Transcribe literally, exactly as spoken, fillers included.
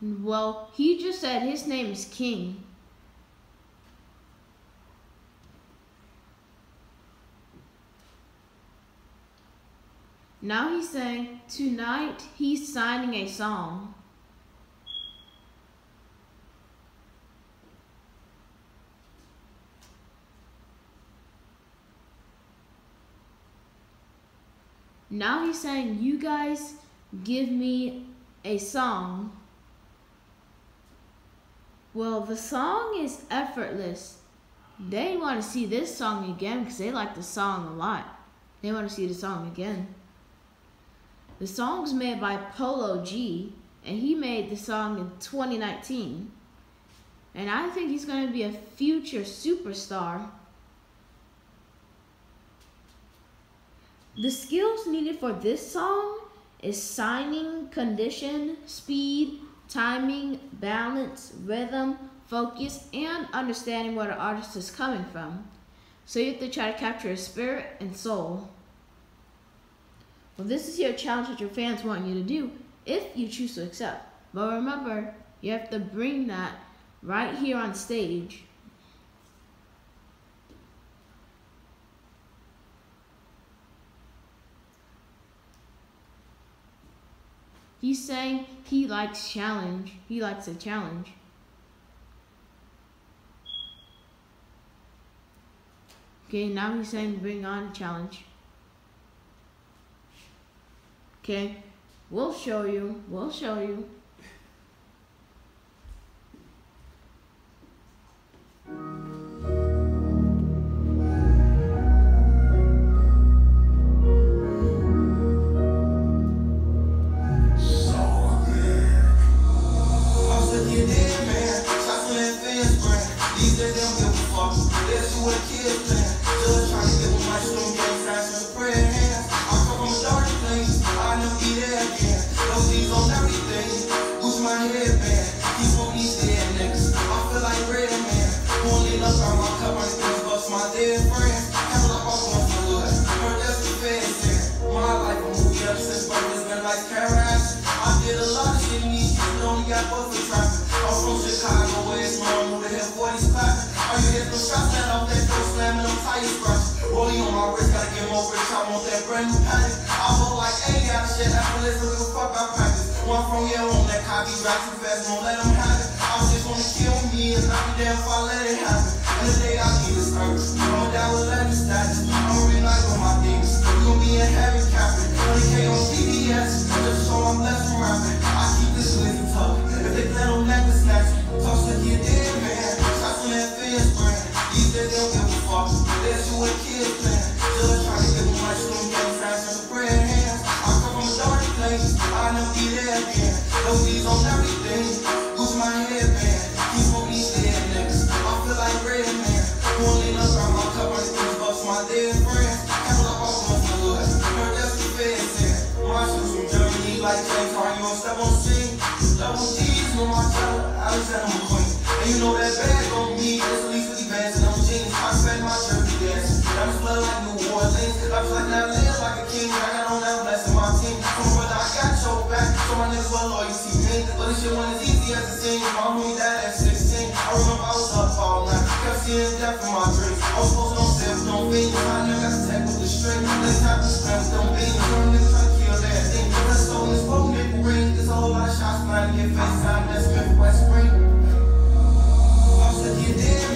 Well, he just said his name is King. Now he's saying tonight he's signing a song. Now he's saying, you guys give me a song. Well, the song is Effortless. They want to see this song again because they like the song a lot. They want to see the song again. The song's made by Polo G, and he made the song in twenty nineteen. And I think he's going to be a future superstar. The skills needed for this song is signing, condition, speed, timing, balance, rhythm, focus, and understanding where the artist is coming from. So you have to try to capture his spirit and soul. Well, this is your challenge that your fans want you to do if you choose to accept. But remember, you have to bring that right here on stage. He's saying he likes challenge. He likes a challenge. Okay, now he's saying bring on a challenge. Okay, we'll show you. We'll show you. Rolling on my wrist, gotta get more rich. I want that brand new pattern. I hold like A, got shit. Effortless, don't give a fuck about practice. One from here on that copy, drive too fast, won't let them have it. I was just wanna kill me, and I'll be damn if I let it happen. And the day I need is service. I'm down with letting status. I'm really like on my demons. We gon' be in heaven, Captain. twenty K on T V S, just so I'm blessed from rapping. I keep this with you tough. If they plan on neck to snatch you, talk like you dead, man. Shots on that fence brand. These days they don't give a fuck. That's you and kids playing. Just trying to get my student game fast and the bread hands. I come from a dark place. I never be there again. Those D's on everything. Lose my headband. Keep on these dead niggas. I feel like red man. Pulling up around my cup. I still bust my dead friends. Handle up all my hood. Heard that's the feds in. My shoes from Germany like James Harden. You gon' step on scene. Double D's with my child. Alexander McQueen. And you know that bag on me. It's at least fifty bands and them jeans. I spend my jersey dance. I'm just blood like New Orleans. I feel like now I live like a king. I got on that blessing my team. From brother, I got your back. So my niggas well loyalty me. But this shit wasn't as easy as it seems. My homie died at sixteen. I remember I was up all night. Kept seeing death in my dreams. I was supposed to don't say with no beans. I never got to tag with the string. Let's have to spend with them beans. Some niggas try to kill that thing. Let's go in this boat, nickel ring. There's a whole lot of shots flying to get FaceTime. That's Smith West Spring. I was like, you dead,